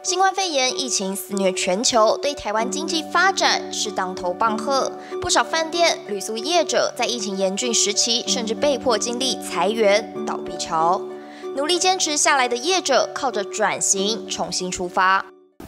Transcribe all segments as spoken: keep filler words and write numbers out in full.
新冠肺炎疫情肆虐全球，对台湾经济发展是当头棒喝。不少饭店、旅宿业者在疫情严峻时期，甚至被迫经历裁员、倒闭潮。努力坚持下来的业者，靠着转型重新出发。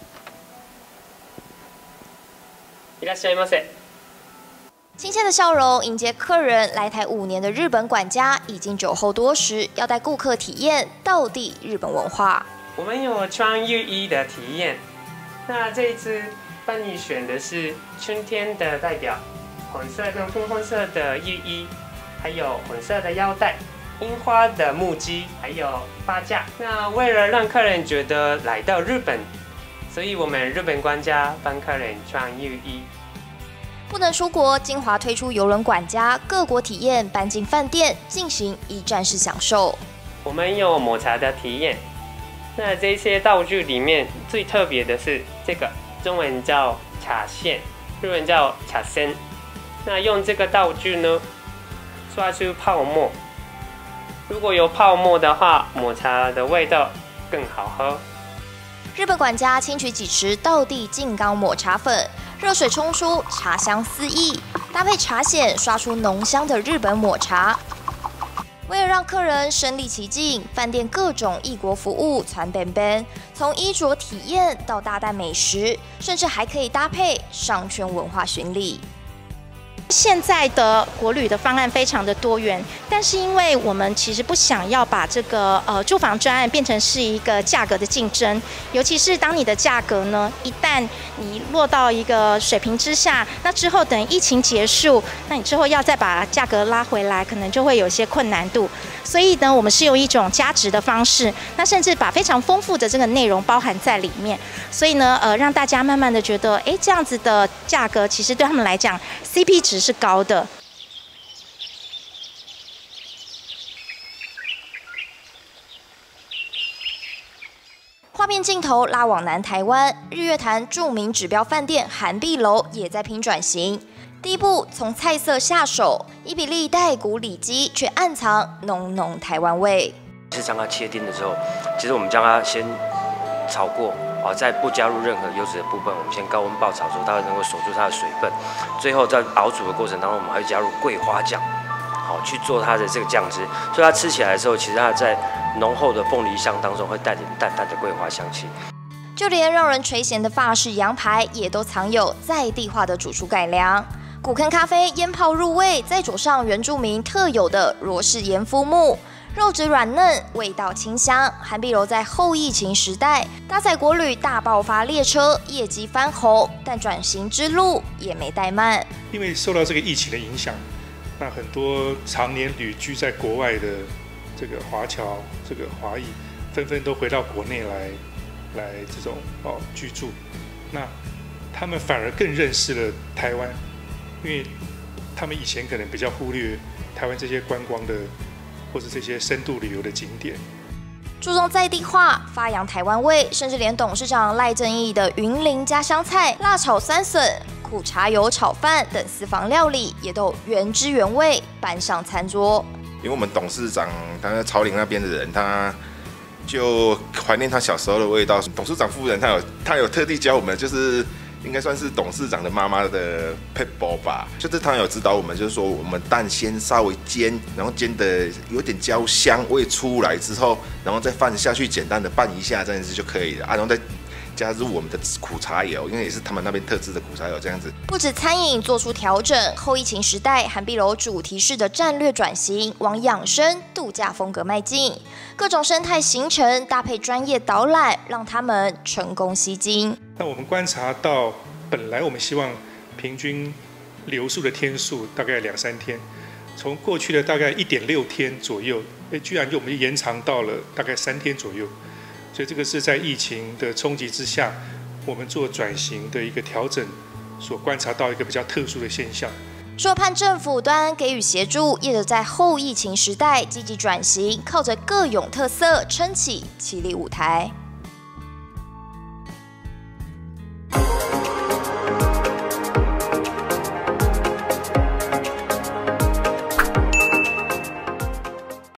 いらっしゃいませ。 亲切的笑容迎接客人。来台五年的日本管家，已经酒后多时，要带顾客体验道地日本文化。 我们有穿浴衣的体验，那这一次帮你选的是春天的代表，红色跟粉红色的浴衣，还有红色的腰带、樱花的木屐，还有发架。那为了让客人觉得来到日本，所以我们日本管家帮客人穿浴衣。 不能出国，金华推出邮轮管家，各国体验搬进饭店进行一站式享受。 我们有抹茶的体验。 那这些道具里面最特别的是这个，中文叫茶线，日文叫茶筅。那用这个道具呢，刷出泡沫。如果有泡沫的话，抹茶的味道更好喝。 日本管家轻取几匙道地静冈抹茶粉，热水冲出，茶香四溢，搭配茶筅刷出浓香的日本抹茶。 为了让客人身临其境，饭店各种异国服务传遍遍，从衣着体验到大啖美食，甚至还可以搭配商圈文化巡礼。 现在的国旅的方案非常的多元，但是因为我们其实不想要把这个呃住房专案变成是一个价格的竞争，尤其是当你的价格呢，一旦你落到一个水平之下，那之后等疫情结束，那你之后要再把价格拉回来，可能就会有些困难度。所以呢，我们是用一种加值的方式，那甚至把非常丰富的这个内容包含在里面，所以呢，呃，让大家慢慢的觉得，哎，这样子的价格其实对他们来讲 ，C P 值 是高的。 画面镜头拉往南台湾，日月潭著名指标饭店涵碧楼也在拼转型。第一步从菜色下手，伊比利带骨里脊，却暗藏浓浓台湾味。 是将它切丁的时候，其实我们将它先炒过。 啊，在不加入任何油脂的部分，我们先高温爆炒之后，它能够锁住它的水分。最后在熬煮的过程当中，我们还会加入桂花酱，好去做它的这个酱汁。所以它吃起来的时候，其实它在浓厚的凤梨香当中会带点淡淡的桂花香气。 就连让人垂涎的法式羊排，也都藏有在地化的主厨改良。古坑咖啡腌泡入味，再佐上原住民特有的罗氏盐麸木。 肉质软嫩，味道清香。涵碧楼在后疫情时代搭载国旅大爆发列车，业绩翻红，但转型之路也没怠慢。 因为受到这个疫情的影响，那很多常年旅居在国外的这个华侨、这个华裔，纷纷都回到国内来，来这种哦居住。那他们反而更认识了台湾，因为他们以前可能比较忽略台湾这些观光的。 或是这些深度旅游的景点， 注重在地化，发扬台湾味，甚至连董事长赖正义的云林家乡菜、辣炒酸笋、苦茶油炒饭等私房料理，也都原汁原味搬上餐桌。 因为我们董事长他在草岭那边的人，他就怀念他小时候的味道。董事长夫人他有他有特地教我们，就是。 应该算是董事长的妈妈的撇步吧，就是他有指导我们，就是说我们蛋先稍微煎，然后煎的有点焦香味出来之后，然后再放下去简单的拌一下，这样子就可以了啊，然后再加入我们的苦茶油，因为也是他们那边特制的苦茶油，这样子。 不止餐饮做出调整，后疫情时代，涵碧楼主题式的战略转型往养生度假风格迈进，各种生态行程搭配专业导览，让他们成功吸睛。 那我们观察到，本来我们希望平均留宿的天数大概两三天，从过去的大概一点六天左右，哎，居然就我们延长到了大概三天左右，所以这个是在疫情的冲击之下，我们做转型的一个调整，所观察到一个比较特殊的现象。 除了盼政府端给予协助，业者在后疫情时代积极转型，靠着各种特色撑起旗立舞台。